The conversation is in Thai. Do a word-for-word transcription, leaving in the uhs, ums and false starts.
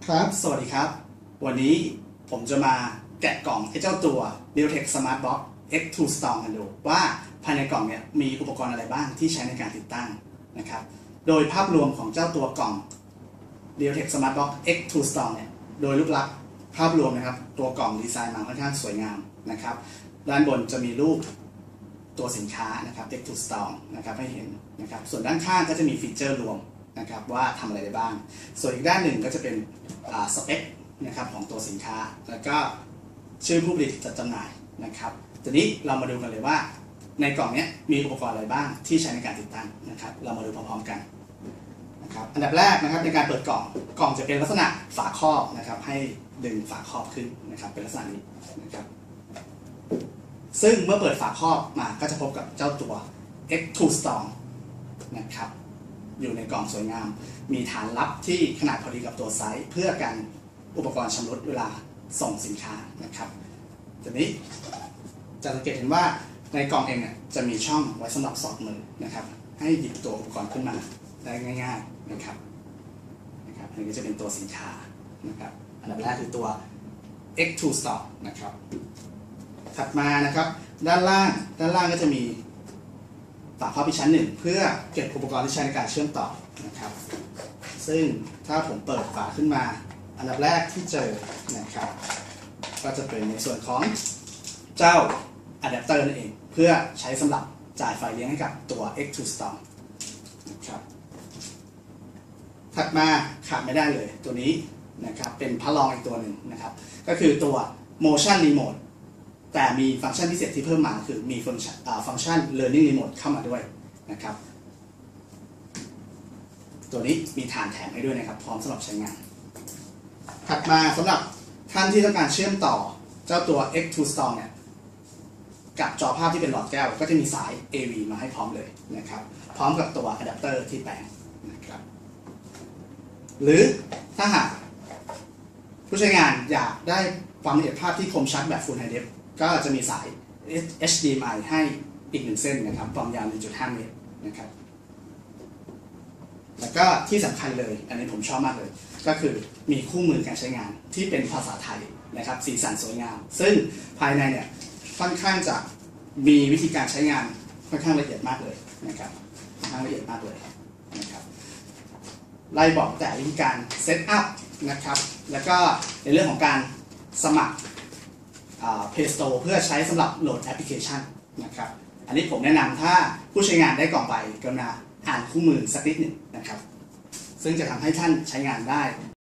ครับ สวัสดีครับ วันนี้ผมจะมาแกะกล่องไอ้เจ้าตัว Realtek Smart Box เอ็กซ์ ทู Storm กันดูว่าภายในกล่องเนี่ยมีอุปกรณ์อะไรบ้างที่ใช้ในการติดตั้งนะครับโดยภาพรวมของเจ้าตัวกล่อง Realtek Smart Box เอ็กซ์ ทู Storm เนี่ยโดยรูปลักษณ์ภาพรวมนะครับตัวกล่องดีไซน์มาค่อนข้างสวยงามนะครับด้านบนจะมีรูปตัวสินค้านะครับ เอ็กซ์ ทู Storm นะครับให้เห็นนะครับส่วนด้านข้างก็จะมีฟีเจอร์รวมนะครับว่าทำอะไรได้บ้างส่วนอีกด้านหนึ่งก็จะเป็นสเปคนะครับของตัวสินค้าแล้วก็ชื่อผู้ผลิตจัดจำหน่ายนะครับทีนี้เรามาดูกันเลยว่าในกล่องนี้มีอุปกรณ์อะไรบ้างที่ใช้ในการติดตั้งนะครับเรามาดูพร้อมๆกันนะครับอันดับแรกนะครับในการเปิดกล่องกล่องจะเป็นลักษณะฝาครอบนะครับให้ดึงฝาครอบขึ้นนะครับเป็นลักษณะนี้นะครับซึ่งเมื่อเปิดฝาครอบมาก็จะพบกับเจ้าตัว เอ็กซ์ ทู Storm นะครับอยู่ในกล่องสวยงามมีฐานลับที่ขนาดพอดีกับตัวไซส์เพื่อกันอุปกรณ์ชำรุดเวลาส่งสินค้านะครับทีนี้จะสังเกตเห็นว่าในกล่องเองเนี่ยจะมีช่องไว้สำหรับสอดมือนะครับให้หยิบตัวอุปกรณ์ขึ้นมาได้ง่ายๆนะครับนะครับอันนี้จะเป็นตัวสินค้านะครับอันดับแรกคือตัว เอ็กซ์ ทู Storm นะครับถัดมานะครับด้านล่างด้านล่างก็จะมีฝาครอบอีกชั้นหนึ่งเพื่อเก็บอุปกรณ์ที่ใช้ในการเชื่อมต่อนะครับซึ่งถ้าผมเปิดฝาขึ้นมาอันดับแรกที่เจอนะครับก็จะเป็นในส่วนของเจ้าอะแดปเตอร์นั่นเองเพื่อใช้สำหรับจ่ายไฟเลี้ยงให้กับตัว เอ็กซ์ ทู Storm นะครับถัดมาขาดไม่ได้เลยตัวนี้นะครับเป็นพระรองอีกตัวหนึ่งนะครับก็คือตัว Motion Remoteแต่มีฟังก์ชันพิเศษที่เพิ่มมาคือมีฟังก์ชันฟังก์ชัน Learning Remote เข้ามาด้วยนะครับตัวนี้มีฐานแถมให้ด้วยนะครับพร้อมสำหรับใช้งานถัดมาสำหรับท่านที่ต้องการเชื่อมต่อเจ้าตัว เอ็กซ์ ทู Storm เนี่ยกับจอภาพที่เป็นหลอดแก้วก็จะมีสาย เอ วี มาให้พร้อมเลยนะครับพร้อมกับตัวอะแดปเตอร์ที่แปลงนะครับหรือถ้าหากผู้ใช้งานอยากได้ความละเอียดภาพที่คมชัดแบบ Full High Def ก็จะมีสาย เอช ดี เอ็ม ไอ ให้อีกหนึ่งเส้นนะครับความยาว หนึ่งจุดห้า เมตรนะครับแล้วก็ที่สำคัญเลยอันนี้ผมชอบมากเลยก็คือมีคู่มือการใช้งานที่เป็นภาษาไทยนะครับสีสันสวยงามซึ่งภายในเนี่ยค่อนข้างจะมีวิธีการใช้งานค่อนข้างละเอียดมากเลยนะครับค่อนข้างละเอียดมากเลยนะครับไล่บอกแต่วิธีการเซตอัพนะครับแล้วก็ในเรื่องของการสมัครPlay Store เพื่อใช้สำหรับโหลดแอปพลิเคชันนะครับอันนี้ผมแนะนำถ้าผู้ใช้งานได้กล่องไปกรุณาอ่านคู่มือสักนิดหนึ่งนะครับซึ่งจะทำให้ท่านใช้งานได้